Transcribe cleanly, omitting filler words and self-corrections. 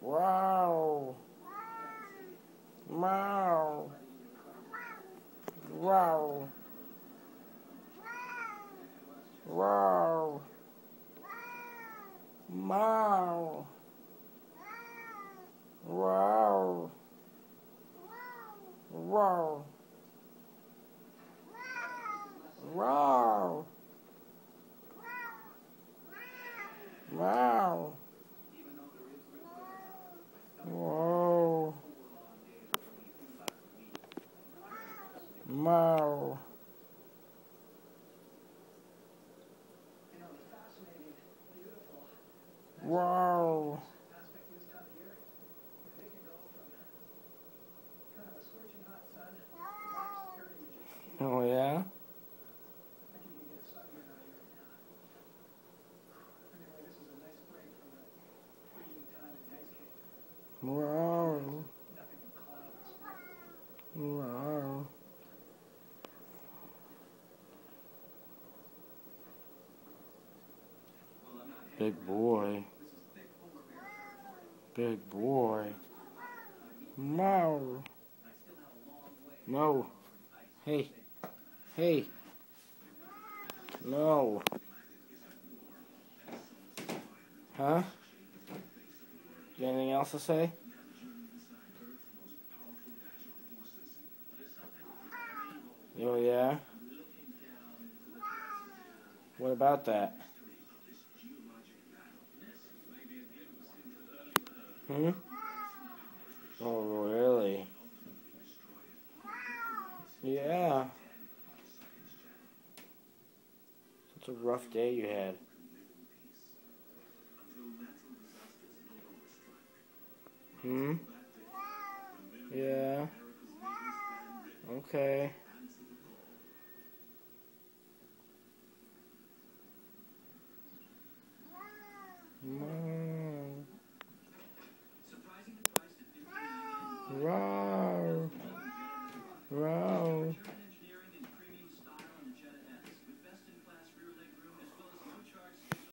Wow. Wow. Wow. Wow. Wow. Wow. Wow. Wow. Wow. Whoa. Wow. Wow. Oh yeah? Wow. Wow. Big boy. Big boy. No. No. Hey. Hey. No. Huh? You got anything else to say? Oh yeah? What about that? Hmm? Oh really? Yeah. It's a rough day you had. Hmm? Yeah. Okay.